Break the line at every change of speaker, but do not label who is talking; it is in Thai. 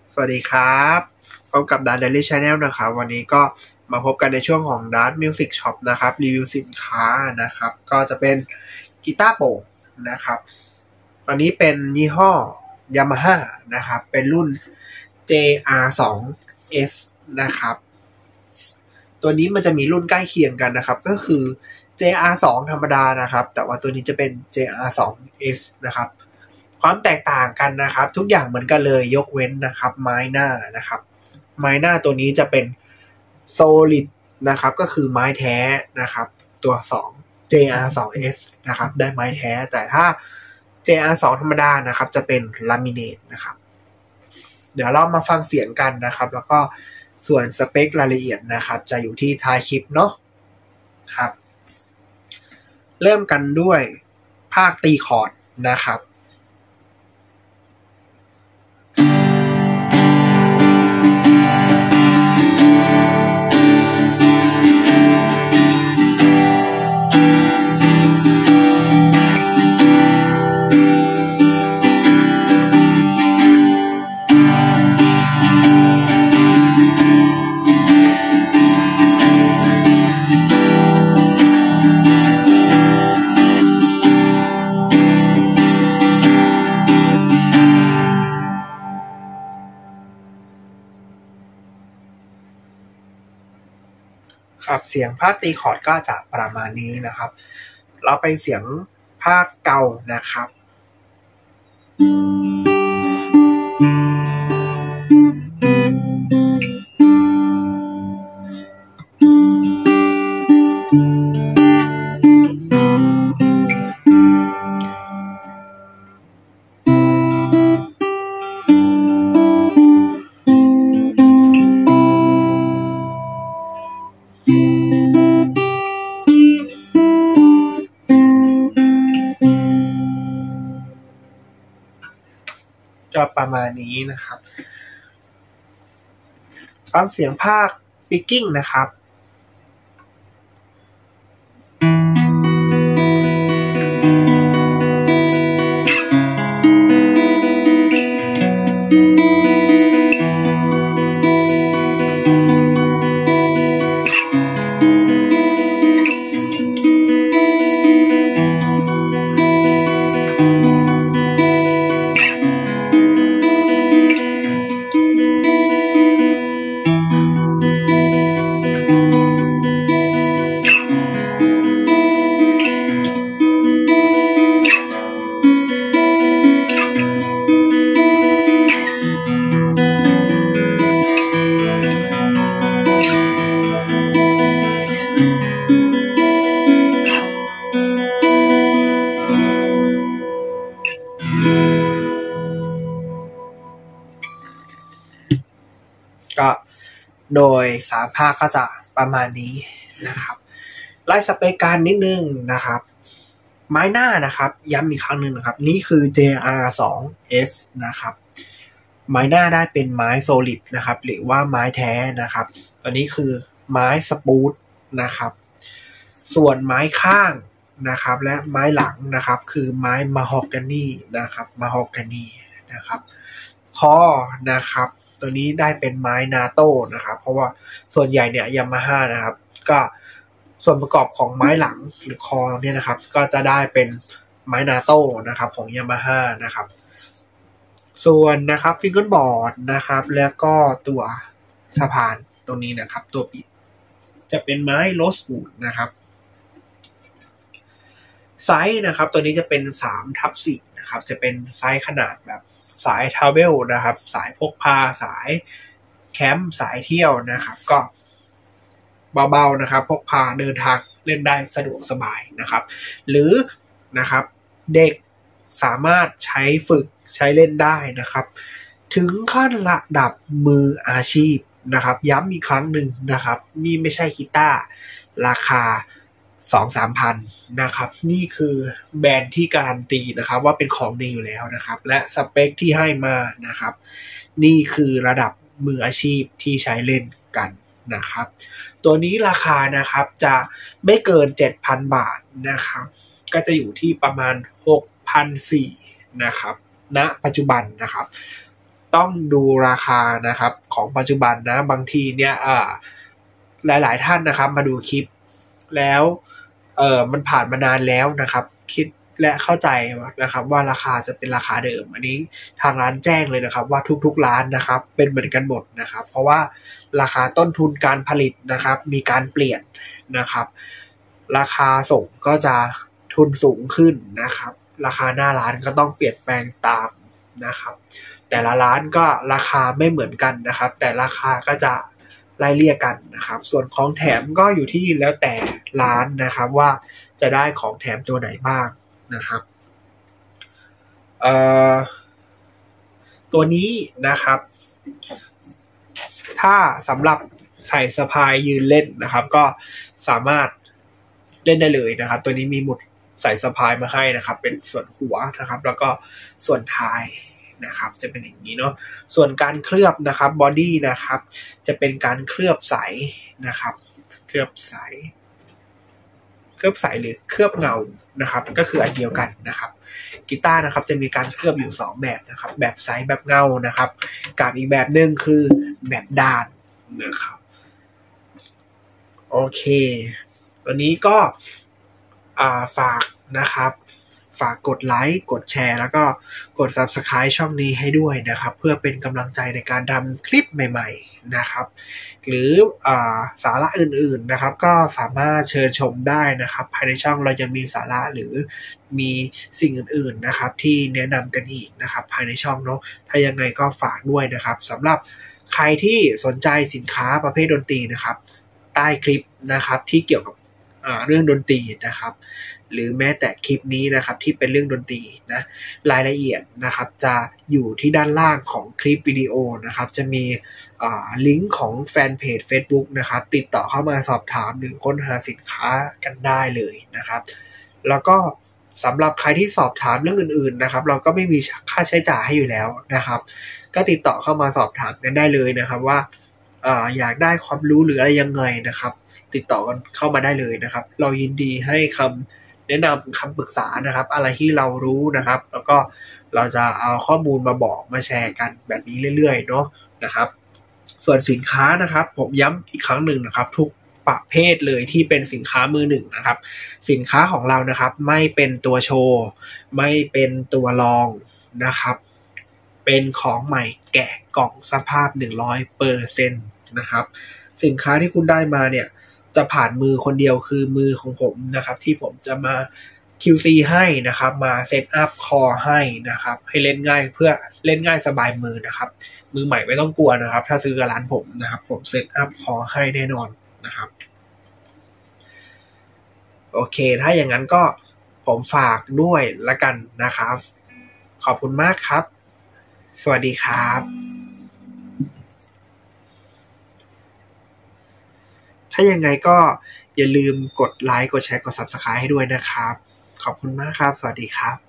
สวัสดีครับพบกับ Dart Daily Channel นะครับวันนี้ก็มาพบกันในช่วงของ Dart Music Shop นะครับรีวิวสินค้านะครับก็จะเป็นกีตาร์โปร่งนะครับตอนนี้เป็นยี่ห้อ Yamaha นะครับเป็นรุ่น JR2S นะครับตัวนี้มันจะมีรุ่นใกล้เคียงกันนะครับก็คือ JR2 ธรรมดานะครับแต่ว่าตัวนี้จะเป็น JR2S นะครับความแตกต่างกันนะครับทุกอย่างเหมือนกันเลยยกเว้นนะครับไม้หน้านะครับไม้หน้าตัวนี้จะเป็น Solid นะครับก็คือไม้แท้นะครับตัว2 JR2S นะครับได้ไม้แท้แต่ถ้า JR2 ธรรมดานะครับจะเป็น Laminate นะครับเดี๋ยวเรามาฟังเสียงกันนะครับแล้วก็ส่วนสเปครายละเอียดนะครับจะอยู่ที่ท้ายคลิปเนาะครับเริ่มกันด้วยภาคตีคอร์ดนะครับครับเสียงภาคตีคอร์ดก็จะประมาณนี้นะครับเราไปเสียงภาคเกานะครับจะประมาณนี้นะครับฟังเสียงภาคปิกกิ้งนะครับก็โดย3ภาคก็จะประมาณนี้นะครับไล่สเปคการนิดนึงนะครับไม้หน้านะครับย้ำอีกครั้งหนึ่งนะครับนี่คือ JR2S นะครับไม้หน้าได้เป็นไม้โซลิดนะครับหรือว่าไม้แท้นะครับตัวนี้คือไม้สปูตนะครับส่วนไม้ข้างนะครับและไม้หลังนะครับคือไม้มาฮอกานีนะครับมาฮอกานีนะครับคอนะครับตัวนี้ได้เป็นไม้นาโต้นะครับเพราะว่าส่วนใหญ่เนี่ยยามาฮ่านะครับก็ส่วนประกอบของไม้หลังหรือคอเนี่ยนะครับก็จะได้เป็นไม้นาโต้นะครับของยามาฮ่านะครับส่วนนะครับฟิงเกิลบอร์ดนะครับแล้วก็ตัวสะพานตรงนี้นะครับตัวปิดจะเป็นไม้โรสวูดนะครับไซส์นะครับตัวนี้จะเป็น 3/4 นะครับจะเป็นไซส์ขนาดแบบสายทราเวลนะครับสายพกพาสายแคมป์สายเที่ยวนะครับก็เบาๆนะครับพกพาเดินทางเล่นได้สะดวกสบายนะครับหรือนะครับเด็กสามารถใช้ฝึกใช้เล่นได้นะครับถึงขั้นระดับมืออาชีพนะครับย้ำอีกครั้งหนึ่งนะครับนี่ไม่ใช่กีตาร์ราคา 2-3 พันนะครับนี่คือแบรนด์ที่การันตีนะครับว่าเป็นของดีอยู่แล้วนะครับและสเปคที่ให้มานะครับนี่คือระดับมืออาชีพที่ใช้เล่นกันนะครับตัวนี้ราคานะครับจะไม่เกิน 7,000 บาทนะครับก็จะอยู่ที่ประมาณ 6,400 นะครับณปัจจุบันนะครับต้องดูราคานะครับของปัจจุบันนะบางทีเนี่ยหลายๆท่านนะครับมาดูคลิปแล้วมันผ่านมานานแล้วนะครับคิดและเข้าใจนะครับว่าราคาจะเป็นราคาเดิมอันนี้ทางร้านแจ้งเลยนะครับว่าทุกๆร้านนะครับเป็นเหมือนกันหมดนะครับเพราะว่าราคาต้นทุนการผลิตนะครับมีการเปลี่ยนนะครับราคาส่งก็จะทุนสูงขึ้นนะครับราคาหน้าร้านก็ต้องเปลี่ยนแปลงตามนะครับแต่ละร้านก็ราคาไม่เหมือนกันนะครับแต่ราคาก็จะไล่เลี่ยกันนะครับส่วนของแถมก็อยู่ที่แล้วแต่ร้านนะครับว่าจะได้ของแถมตัวไหนบ้างนะครับตัวนี้นะครับถ้าสำหรับใส่สะพายยืนเล่นนะครับก็สามารถเล่นได้เลยนะครับตัวนี้มีหมุดใส่สะพายมาให้นะครับเป็นส่วนหัวนะครับแล้วก็ส่วนท้ายนะครับจะเป็นอย่างนี้เนาะส่วนการเคลือบนะครับบอดี้นะครับจะเป็นการเคลือบใสนะครับเคลือบใสหรือเคลือบเงานะครับก็คืออันเดียวกันนะครับกีตาร์นะครับจะมีการเคลือบอยู่2แบบนะครับแบบใสแบบเงานะครับกับอีกแบบนึงคือแบบด้านนะครับโอเคตัวนี้ก็ฝากนะครับฝากกดไลค์กดแชร์แล้วก็กด Subscribe ช่องนี้ให้ด้วยนะครับเพื่อเป็นกำลังใจในการทำคลิปใหม่ๆนะครับหรือสาระอื่นๆนะครับก็สามารถเชิญชมได้นะครับภายในช่องเราจะมีสาระหรือมีสิ่งอื่นๆนะครับที่แนะนำกันอีกนะครับภายในช่องเนาะถ้ายังไงก็ฝากด้วยนะครับสำหรับใครที่สนใจสินค้าประเภทดนตรีนะครับใต้คลิปนะครับที่เกี่ยวกับเรื่องดนตรีนะครับหรือแม้แต่คลิปนี้นะครับที่เป็นเรื่องดนตรีนะรายละเอียดนะครับจะอยู่ที่ด้านล่างของคลิปวิดีโอนะครับจะมีลิงก์ของแฟนเพจ Facebook นะครับติดต่อเข้ามาสอบถามหรือค้นหาสินค้ากันได้เลยนะครับแล้วก็สำหรับใครที่สอบถามเรื่องอื่นๆนะครับเราก็ไม่มีค่าใช้จ่ายให้อยู่แล้วนะครับก็ติดต่อเข้ามาสอบถามกันได้เลยนะครับว่าอยากได้ความรู้หรืออะไรยังไงนะครับติดต่อกันเข้ามาได้เลยนะครับเรายินดีให้คำแนะนำคำปรึกษานะครับอะไรที่เรารู้นะครับแล้วก็เราจะเอาข้อมูลมาบอกมาแชร์กันแบบนี้เรื่อยๆเนาะนะครับส่วนสินค้านะครับผมย้ำอีกครั้งหนึ่งนะครับทุกประเภทเลยที่เป็นสินค้ามือหนึ่งนะครับสินค้าของเรานะครับไม่เป็นตัวโชว์ไม่เป็นตัวรองนะครับเป็นของใหม่แกะกล่องสภาพ 100% นะครับสินค้าที่คุณได้มาเนี่ยจะผ่านมือคนเดียวคือมือของผมนะครับที่ผมจะมา QC ให้นะครับมาเซตอัพคอให้นะครับให้เล่นง่ายเพื่อเล่นง่ายสบายมือนะครับมือใหม่ไม่ต้องกลัวนะครับถ้าซื้อกับร้านผมนะครับผมเซตอัพคอให้แน่นอนนะครับโอเคถ้าอย่างนั้นก็ผมฝากด้วยละกันนะครับขอบคุณมากครับสวัสดีครับถ้ายังไงก็อย่าลืมกดไลค์กดแชร์กด Subscribe ให้ด้วยนะครับขอบคุณมากครับสวัสดีครับ